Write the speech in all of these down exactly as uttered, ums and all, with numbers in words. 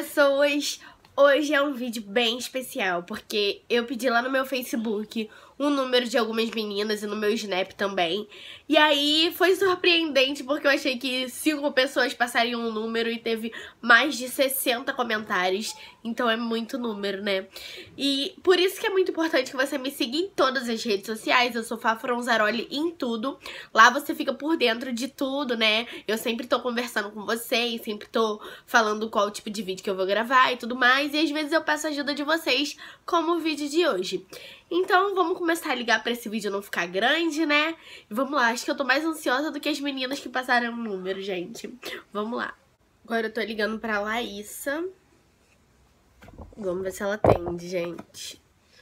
pessoas! Hoje é um vídeo bem especial, porque eu pedi lá no meu Facebook um número de algumas meninas e no meu Snap também. E aí foi surpreendente, porque eu achei que cinco pessoas passariam um número e teve mais de sessenta comentários. Então é muito número, né? E por isso que é muito importante que você me siga em todas as redes sociais. Eu sou Fá Fronzaroli em tudo. Lá você fica por dentro de tudo, né? Eu sempre tô conversando com vocês, sempre tô falando qual tipo de vídeo que eu vou gravar e tudo mais. E às vezes eu peço ajuda de vocês, como o vídeo de hoje. Então vamos começar a ligar pra esse vídeo não ficar grande, né? E vamos lá, acho que eu tô mais ansiosa do que as meninas que passaram o número, gente. Vamos lá. Agora eu tô ligando pra Laísa. Vamos ver se ela atende, gente.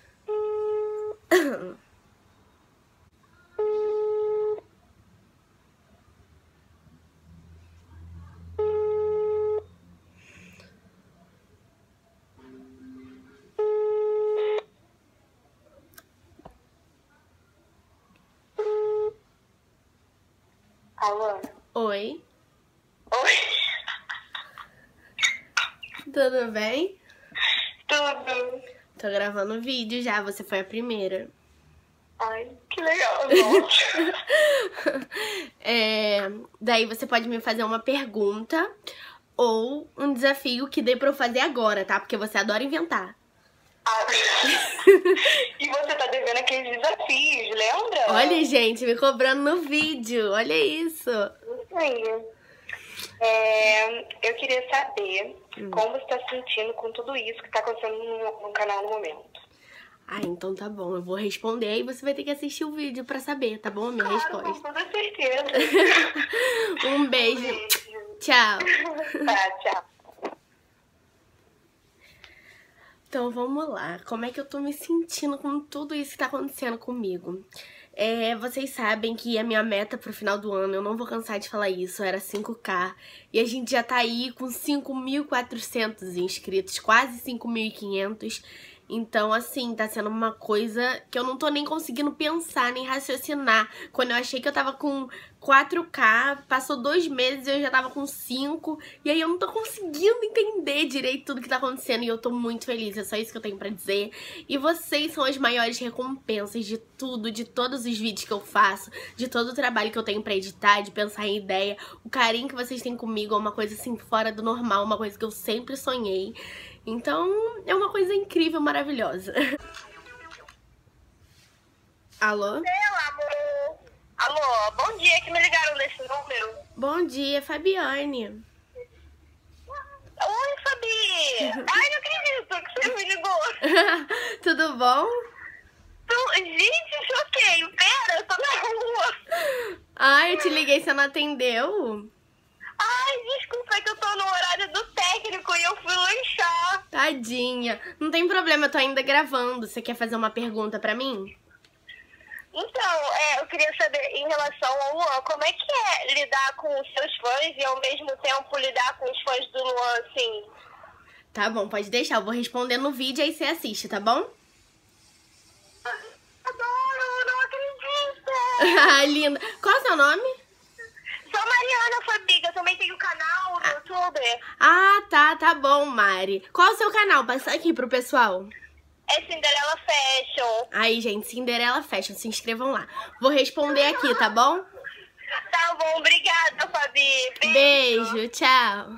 Alô? Oi, Oi? tudo bem? Tudo? Tô gravando vídeo já, você foi a primeira. Ai, que legal, nossa. É, daí você pode me fazer uma pergunta ou um desafio que dê pra eu fazer agora, tá? Porque você adora inventar. Ah, e você tá devendo aqueles desafios, lembra? Olha, gente, me cobrando no vídeo, olha isso. Isso aí. É, eu queria saber Hum. como você tá se sentindo com tudo isso que tá acontecendo no, no canal no momento. Ah, então tá bom, eu vou responder e você vai ter que assistir o vídeo pra saber, tá bom? A minha Claro, com resposta. toda certeza. Um beijo, tchau. Tá, tchau. Então vamos lá, como é que eu tô me sentindo com tudo isso que tá acontecendo comigo? É, vocês sabem que a minha meta pro final do ano, eu não vou cansar de falar isso, era cinco K. E a gente já tá aí com cinco mil e quatrocentos inscritos, quase cinco mil e quinhentos. Então, assim, tá sendo uma coisa que eu não tô nem conseguindo pensar, nem raciocinar. Quando eu achei que eu tava com quatro K, passou dois meses e eu já tava com cinco. E aí eu não tô conseguindo entender direito tudo que tá acontecendo. E eu tô muito feliz, é só isso que eu tenho pra dizer. E vocês são as maiores recompensas de tudo, de todos os vídeos que eu faço, de todo o trabalho que eu tenho pra editar, de pensar em ideia. O carinho que vocês têm comigo é uma coisa assim fora do normal, uma coisa que eu sempre sonhei. Então, é uma coisa incrível, maravilhosa. Alô? Meu amor. Alô, bom dia, que me ligaram desse número. Bom dia, Fabiane. Oi, Fabi. Ai, não acredito que você me ligou. Tudo bom? Tô- Gente, choquei. Pera, eu tô na rua. Ai, eu te liguei, você não atendeu? Ai, desculpa, é que eu tô no horário do técnico e eu fui lanchar. Tadinha. Não tem problema, eu tô ainda gravando. Você quer fazer uma pergunta pra mim? Então, é, eu queria saber, em relação ao Luan, como é que é lidar com os seus fãs e ao mesmo tempo lidar com os fãs do Luan, assim? Tá bom, pode deixar. Eu vou responder no vídeo, aí você assiste, tá bom? Adoro, não acredito. Ah, linda. Qual é o seu nome? Sou Mariana Fabiga, eu também tenho canal no YouTube. Ah, tá, tá bom, Mari. Qual é o seu canal? Passa aqui pro pessoal. É Cinderela Fashion. Aí, gente, Cinderela Fashion, se inscrevam lá. Vou responder aqui, tá bom? Tá bom, obrigada, Fabi. Beijo, tchau.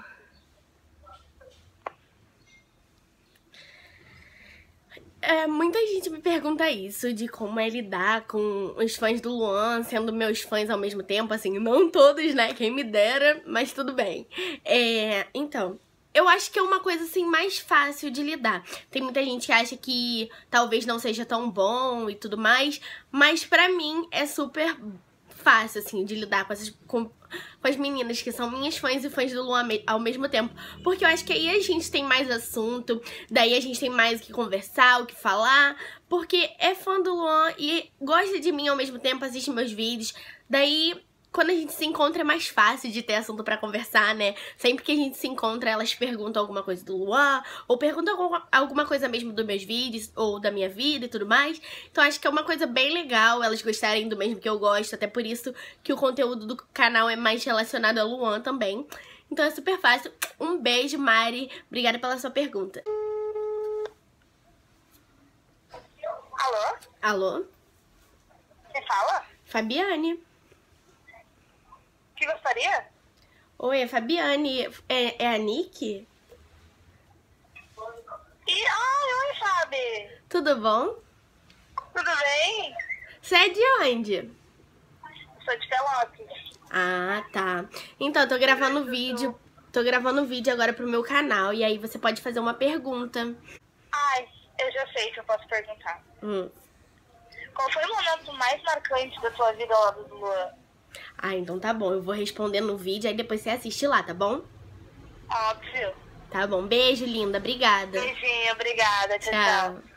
É, muita gente me pergunta isso, de como é lidar com os fãs do Luan, sendo meus fãs ao mesmo tempo, assim, não todos, né, quem me dera, mas tudo bem. É, então, eu acho que é uma coisa, assim, mais fácil de lidar. Tem muita gente que acha que talvez não seja tão bom e tudo mais, mas pra mim é super fácil, assim, de lidar com essas... Com, com as meninas que são minhas fãs e fãs do Luan ao mesmo tempo. Porque eu acho que aí a gente tem mais assunto, daí a gente tem mais o que conversar, o que falar. Porque é fã do Luan e gosta de mim ao mesmo tempo, assiste meus vídeos. Daí, quando a gente se encontra é mais fácil de ter assunto pra conversar, né? Sempre que a gente se encontra, elas perguntam alguma coisa do Luan, ou perguntam alguma coisa mesmo dos meus vídeos, ou da minha vida e tudo mais. Então acho que é uma coisa bem legal elas gostarem do mesmo que eu gosto, até por isso que o conteúdo do canal é mais relacionado a Luan também. Então é super fácil. Um beijo, Mari. Obrigada pela sua pergunta. Alô? Alô? Você fala? Fabiane. O que gostaria? Oi, é Fabiane. É, é a Nick? E, ai, oi, Fabi. Tudo bom? Tudo bem? Você é de onde? Sou de Pelotas. Ah, tá. Então, eu tô gravando vídeo. Tô gravando vídeo agora pro meu canal. E aí você pode fazer uma pergunta. Ai, eu já sei que eu posso perguntar. Hum. Qual foi o momento mais marcante da sua vida ao lado do Luan? Ah, então tá bom. Eu vou responder no vídeo, aí depois você assiste lá, tá bom? Óbvio. Tá bom. Beijo, linda. Obrigada. Beijinho, obrigada. Tchau, Tchau. tchau.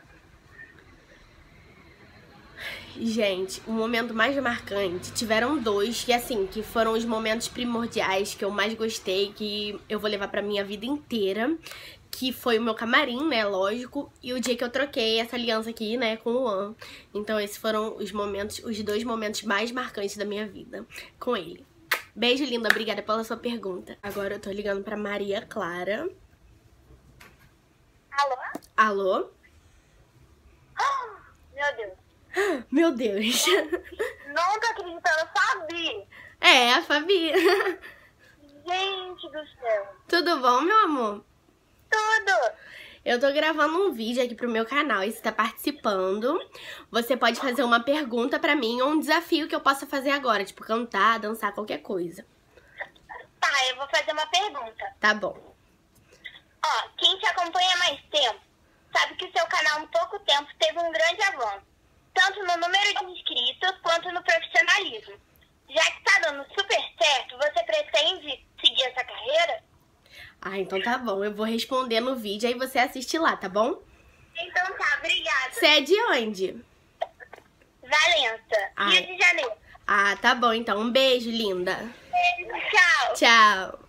Gente, o momento mais marcante, tiveram dois, que assim, que foram os momentos primordiais que eu mais gostei, que eu vou levar pra minha vida inteira, que foi o meu camarim, né, lógico, e o dia que eu troquei essa aliança aqui, né, com o Luan. Então esses foram os momentos, os dois momentos mais marcantes da minha vida com ele. Beijo, linda, obrigada pela sua pergunta. Agora eu tô ligando pra Maria Clara. Alô? Alô? Ah, meu Deus. Meu Deus. Não tô acreditando, Fabi. É, a Fabi. Gente do céu. Tudo bom, meu amor? Tudo. Eu tô gravando um vídeo aqui pro meu canal e você tá participando. Você pode fazer uma pergunta pra mim ou um desafio que eu possa fazer agora, tipo cantar, dançar, qualquer coisa. Tá, eu vou fazer uma pergunta. Tá bom. Ó, quem te acompanha há mais tempo sabe que o seu canal em pouco tempo teve um grande avanço, tanto no número de inscritos quanto no profissionalismo. Já que tá dando super certo, você pretende seguir essa carreira? Ah, então tá bom. Eu vou responder no vídeo, aí você assiste lá, tá bom? Então tá, obrigada. Você é de onde? Valença, Ai. Rio de Janeiro. Ah, tá bom. Então, um beijo, linda. Beijo, tchau. Tchau.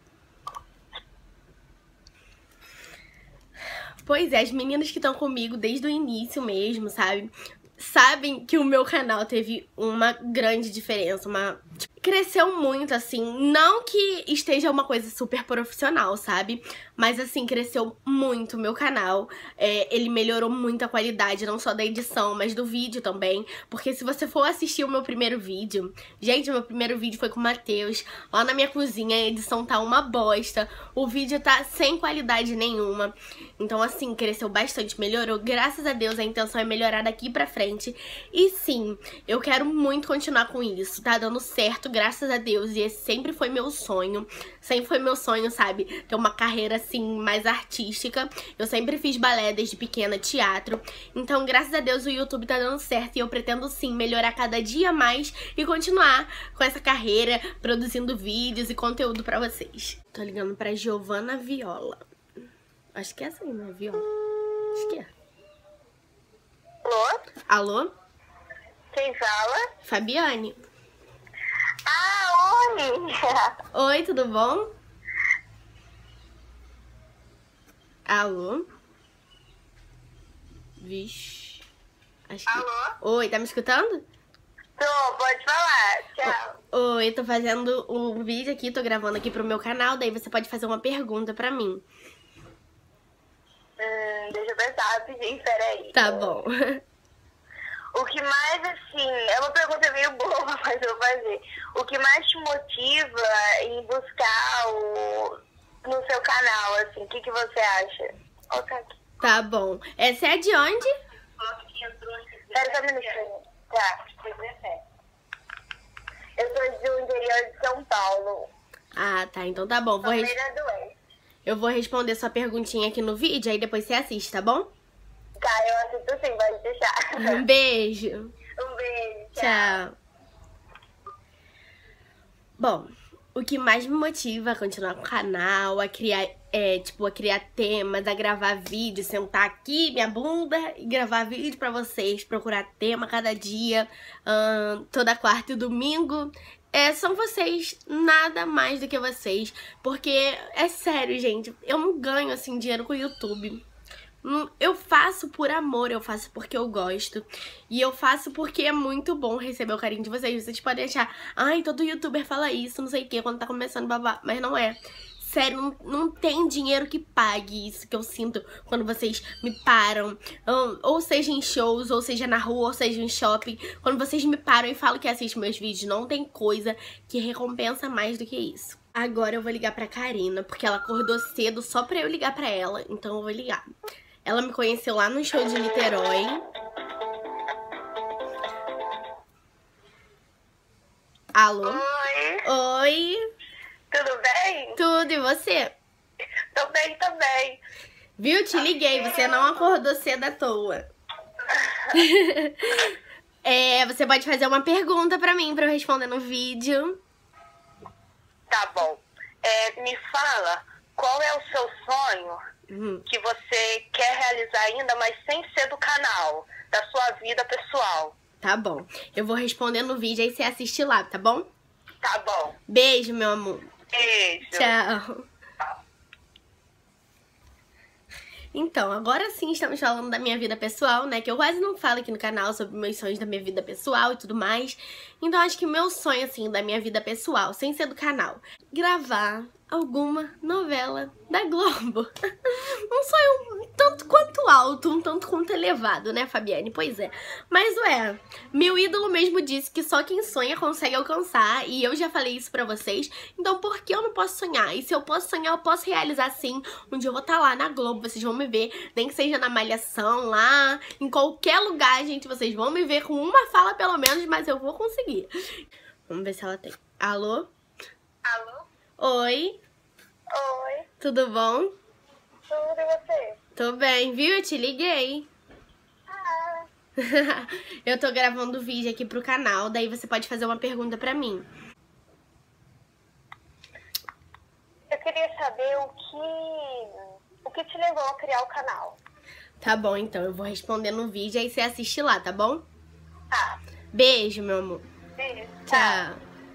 Pois é, as meninas que estão comigo desde o início mesmo, sabe? Sabem que o meu canal teve uma grande diferença, uma... Cresceu muito, assim, não que esteja uma coisa super profissional, sabe? Mas, assim, cresceu muito o meu canal. É, ele melhorou muito a qualidade, não só da edição, mas do vídeo também. Porque se você for assistir o meu primeiro vídeo... Gente, o meu primeiro vídeo foi com o Matheus, lá na minha cozinha, a edição tá uma bosta. O vídeo tá sem qualidade nenhuma. Então, assim, cresceu bastante, melhorou. Graças a Deus, a intenção é melhorar daqui pra frente. E sim, eu quero muito continuar com isso, tá dando certo, graças a Deus, e esse sempre foi meu sonho, sempre foi meu sonho, sabe, ter uma carreira, assim, mais artística. Eu sempre fiz balé desde pequena, teatro, então, graças a Deus, o YouTube tá dando certo, e eu pretendo, sim, melhorar cada dia mais e continuar com essa carreira, produzindo vídeos e conteúdo pra vocês. Tô ligando pra Giovana Viola. Acho que é assim, né, Viola? Acho que é. Alô? Alô? Quem fala? Fabiane. Ah, oi! Oi, tudo bom? Alô? Vixe. Acho que... Alô? Oi, tá me escutando? Tô, pode falar. Tchau. Oi, eu tô fazendo um vídeo aqui, tô gravando aqui pro meu canal, daí você pode fazer uma pergunta pra mim. Hum, deixa eu pensar rapidinho, peraí. Tá bom. O que mais, assim, é uma pergunta meio boa, mas eu vou fazer. O que mais te motiva em buscar o, no seu canal, assim, o que, que você acha? Ok. Tá bom. É, você é de onde? Espera só um minutinho. Tá. Eu sou do interior de São Paulo. Ah, tá. Então tá bom. Vou res... Palmeira do Oeste. Eu vou responder sua perguntinha aqui no vídeo, aí depois você assiste, tá bom? Tá, eu assisto sim, pode deixar. Um beijo. Um beijo, tchau. Tchau. Bom, o que mais me motiva a continuar com o canal, a criar, é, tipo, a criar temas, a gravar vídeos, sentar aqui, minha bunda, e gravar vídeo pra vocês, procurar tema cada dia, hum, toda quarta e domingo. É, são vocês, nada mais do que vocês, porque, é sério, gente, eu não ganho, assim, dinheiro com o YouTube. Eu faço por amor, eu faço porque eu gosto. E eu faço porque é muito bom receber o carinho de vocês. Vocês podem achar, ai, todo youtuber fala isso, não sei o que, quando tá começando babá. Mas não é. sério, não, não tem dinheiro que pague isso que eu sinto quando vocês me param. Ou, ou seja em shows, ou seja na rua, ou seja em shopping. Quando vocês me param e falam que assistem meus vídeos, não tem coisa que recompensa mais do que isso. Agora eu vou ligar pra Karina, porque ela acordou cedo só pra eu ligar pra ela. Então eu vou ligar. Ela me conheceu lá no show de Niterói. Alô? Oi, Oi, tudo bem? tudo, e você? Tô bem também. Viu? Te liguei, você não acordou cedo à toa. É, você pode fazer uma pergunta pra mim, pra eu responder no vídeo. Tá bom. É, me fala, qual é o seu sonho Uhum. que você quer realizar ainda, mas sem ser do canal, da sua vida pessoal? Tá bom, eu vou responder no vídeo, aí você assiste lá, tá bom? Tá bom. Beijo, meu amor. Beijo. Tchau. Então, agora sim estamos falando da minha vida pessoal, né? Que eu quase não falo aqui no canal sobre meus sonhos da minha vida pessoal e tudo mais. Então, acho que o meu sonho, assim, da minha vida pessoal, sem ser do canal, gravar alguma novela da Globo. Um sonho um tanto quanto alto, um tanto quanto elevado, né, Fabiane? Pois é. Mas, ué, meu ídolo mesmo disse que só quem sonha consegue alcançar, e eu já falei isso pra vocês, então por que eu não posso sonhar? E se eu posso sonhar, eu posso realizar sim. Um dia eu vou estar lá na Globo, vocês vão me ver, nem que seja na Malhação, lá, em qualquer lugar, gente, vocês vão me ver com uma fala pelo menos, mas eu vou conseguir. Vamos ver se ela tem. Alô? Alô? Oi, Oi, tudo bom? tudo e você? Tô bem, viu? Eu te liguei. Ah, Eu tô gravando vídeo aqui pro canal, daí você pode fazer uma pergunta pra mim. eu queria saber o que, o que te levou a criar o canal. Tá bom, então, eu vou responder no vídeo, aí você assiste lá, tá bom? Tá, Beijo, meu amor. beijo. Tchau.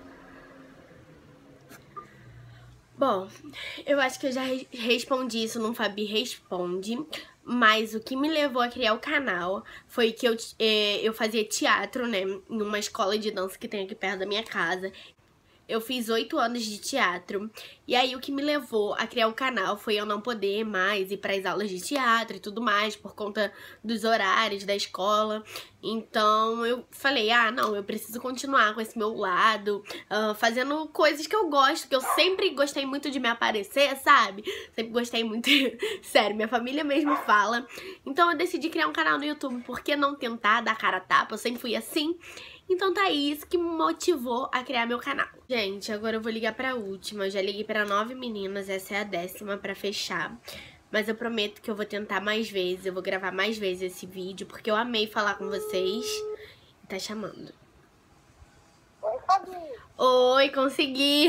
Bom, eu acho que eu já re- respondi isso num Fabi Responde, mas o que me levou a criar o canal foi que eu, eh, eu fazia teatro, né, em uma escola de dança que tem aqui perto da minha casa. Eu fiz oito anos de teatro, e aí o que me levou a criar o canal foi eu não poder mais ir para as aulas de teatro e tudo mais, por conta dos horários da escola. Então eu falei, ah, não, eu preciso continuar com esse meu lado, ah, fazendo coisas que eu gosto, que eu sempre gostei muito de me aparecer, sabe? Sempre gostei muito, sério, minha família mesmo fala. Então eu decidi criar um canal no YouTube, por que não tentar dar cara a tapa? Eu sempre fui assim. Então tá aí, isso que me motivou a criar meu canal. Gente, agora eu vou ligar pra última. Eu já liguei pra nove meninas, essa é a décima pra fechar. Mas eu prometo que eu vou tentar mais vezes, eu vou gravar mais vezes esse vídeo, porque eu amei falar com vocês. E tá chamando. Oi, Fabi. Oi, consegui!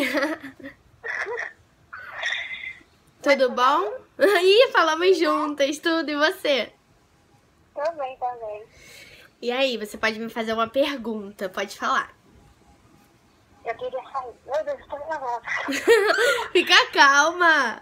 Tudo bom? Ih, falamos juntas, tudo, e você? Tô bem também. E aí, você pode me fazer uma pergunta, pode falar. Eu queria sair. Meu Deus, estou nervosa. Fica calma!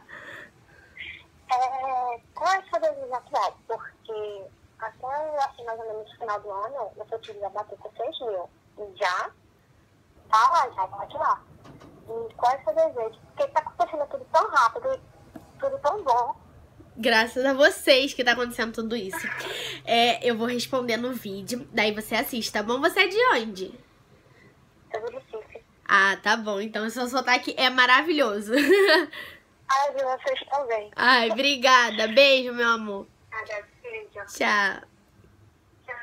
É, qual é a sua desejo atual? Porque até assim, mais ou menos no final do ano, eu só tive já bater com seis mil. E já tá lá, já bate lá. E qual é o seu desejo? Porque tá acontecendo tudo tão rápido, tudo tão bom. Graças a vocês que tá acontecendo tudo isso. É, eu vou responder no vídeo, daí você assiste, tá bom? Você é de onde? Eu vou Recife. Ah, tá bom. Então o seu sotaque é maravilhoso. Ai, de vocês também. Ai, obrigada. Beijo, meu amor. Nada, beijo. Tchau. Tchau.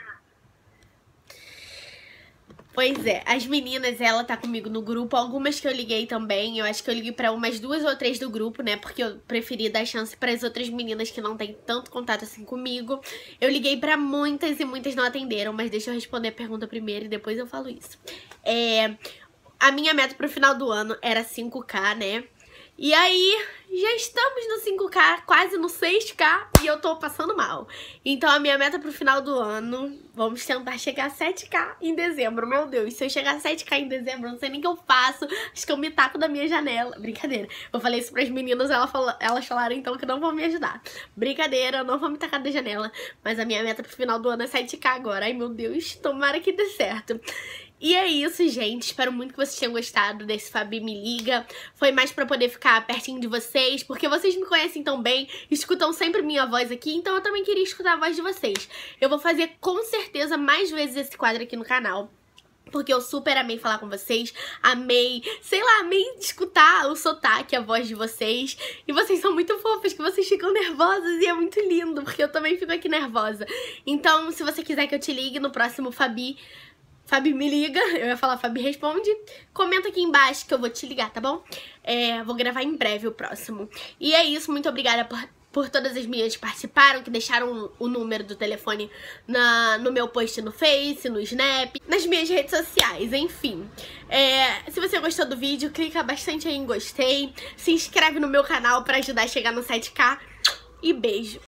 Pois é, as meninas, ela tá comigo no grupo, algumas que eu liguei também, eu acho que eu liguei pra umas duas ou três do grupo, né, porque eu preferi dar chance pras outras meninas que não tem tanto contato assim comigo. Eu liguei pra muitas e muitas não atenderam, mas deixa eu responder a pergunta primeiro e depois eu falo isso. É, a minha meta pro final do ano era cinco K, né, e aí já estamos no cinco K, quase no seis K e eu tô passando mal. Então a minha meta pro final do ano, vamos tentar chegar a sete K em dezembro. Meu Deus, se eu chegar a sete K em dezembro, eu não sei nem o que eu faço. Acho que eu me taco da minha janela. Brincadeira. Eu falei isso pras meninas, elas falaram, elas falaram então que não vão me ajudar. Brincadeira, eu não vou me tacar da janela. Mas a minha meta pro final do ano é sete K agora. Ai, meu Deus, tomara que dê certo. E é isso, gente. Espero muito que vocês tenham gostado desse Fabi Me Liga. Foi mais pra poder ficar pertinho de vocês, porque vocês me conhecem tão bem, escutam sempre minha voz aqui, então eu também queria escutar a voz de vocês. Eu vou fazer com certeza mais vezes esse quadro aqui no canal, porque eu super amei falar com vocês, amei, sei lá, amei escutar o sotaque, a voz de vocês. E vocês são muito fofas, que vocês ficam nervosas e é muito lindo, porque eu também fico aqui nervosa. Então, se você quiser que eu te ligue no próximo Fabi... Fabi Me Liga, eu ia falar Fabi Responde, comenta aqui embaixo que eu vou te ligar, tá bom? É, vou gravar em breve o próximo. E é isso, muito obrigada por, por todas as minhas que participaram, que deixaram o número do telefone na, no meu post no Face, no Snap, nas minhas redes sociais, enfim. É, se você gostou do vídeo, clica bastante aí em gostei, se inscreve no meu canal pra ajudar a chegar no sete K e beijo!